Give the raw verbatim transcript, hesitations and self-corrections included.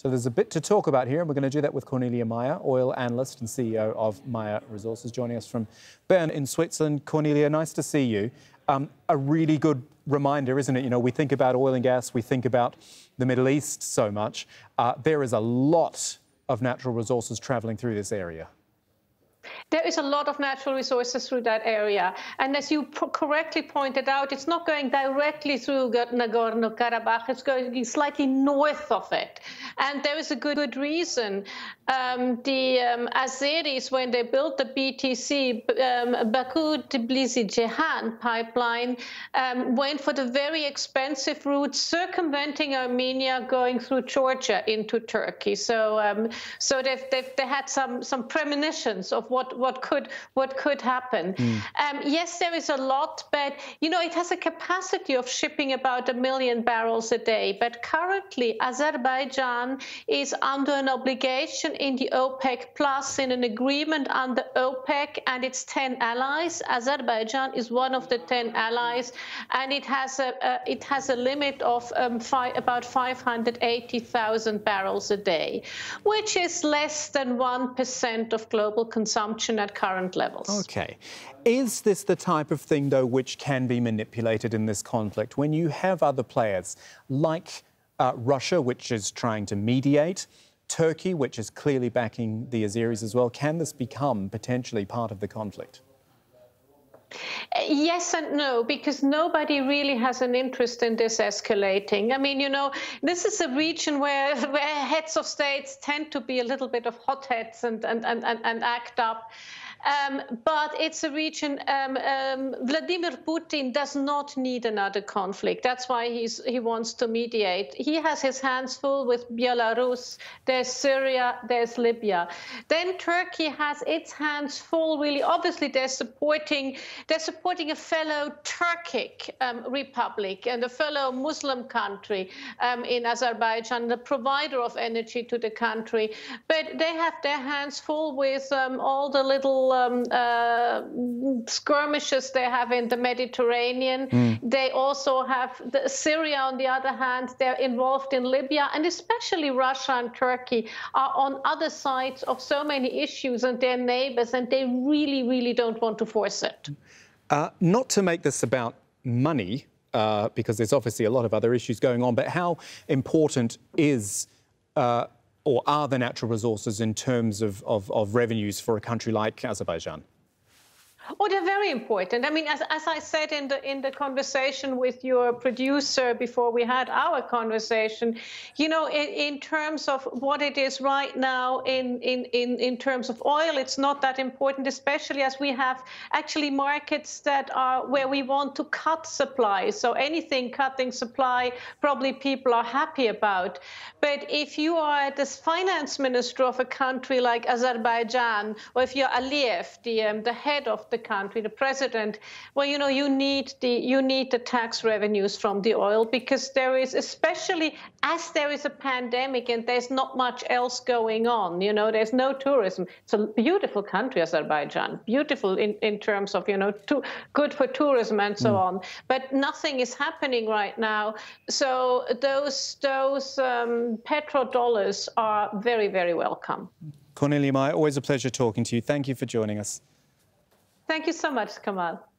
So there's a bit to talk about here, and we're going to do that with Cornelia Meyer, oil analyst and C E O of Meyer Resources, joining us from Bern in Switzerland. Cornelia, nice to see you. Um, a really good reminder, isn't it? You know, we think about oil and gas, we think about the Middle East so much. Uh, there is a lot of natural resources travelling through this area. There is a lot of natural resources through that area. And as you correctly pointed out, it's not going directly through Nagorno Karabakh, it's going slightly north of it. And there is a good, good reason. Um, the um, Azeris, when they built the B T C, um, Baku-Tbilisi-Ceyhan pipeline, um, went for the very expensive route, circumventing Armenia, going through Georgia into Turkey. So, um, so they've, they've, they had some, some premonitions of what what could what could happen. Mm. Um, yes, there is a lot, but you know it has a capacity of shipping about a million barrels a day. But currently, Azerbaijan is under an obligation in the OPEC Plus, in an agreement under OPEC and its ten allies. Azerbaijan is one of the ten allies, and it has a, a it has a limit of um, five, about five hundred eighty thousand barrels a day, which is less than one percent of global consumption at current levels. OK. Is this the type of thing, though, which can be manipulated in this conflict? When you have other players like uh, Russia, which is trying to mediate, Turkey, which is clearly backing the Azeris as well, can this become potentially part of the conflict? Yes and no, because nobody really has an interest in this escalating. I mean, you know, this is a region where, where heads of states tend to be a little bit of hotheads and, and, and, and act up. Um, but it's a region, um, um, Vladimir Putin does not need another conflict. That's why he's, he wants to mediate. He has his hands full with Belarus, there's Syria, there's Libya. Then Turkey has its hands full, really. Obviously, they're supporting, they're supporting a fellow Turkic um, republic and a fellow Muslim country um, in Azerbaijan, the provider of energy to the country. But they have their hands full with um, all the little Um, uh, skirmishes they have in the Mediterranean. Mm. They also have the Syria, on the other hand, they're involved in Libya, and especially Russia and Turkey are on other sides of so many issues, and they're neighbors, and they really, really don't want to force it. Uh, not to make this about money, uh, because there's obviously a lot of other issues going on, but how important is uh, or are the natural resources in terms of, of, of revenues for a country like Azerbaijan? Oh, they're very important. I mean, as, as I said in the in the conversation with your producer before we had our conversation, you know, in, in terms of what it is right now in, in, in, in terms of oil, it's not that important, especially as we have actually markets that are where we want to cut supply. So anything cutting supply, probably people are happy about. But if you are the finance minister of a country like Azerbaijan, or if you're Aliyev, the, um, the head of the country, the president, well, you know, you need the you need the tax revenues from the oil, because there is, especially as there is a pandemic and there's not much else going on, you know, there's no tourism. It's a beautiful country, Azerbaijan, beautiful in, in terms of, you know, to, good for tourism and so mm. on. But nothing is happening right now. So those, those um, petrodollars are very, very welcome. Cornelia Meyer, always a pleasure talking to you. Thank you for joining us. Thank you so much, Kamal.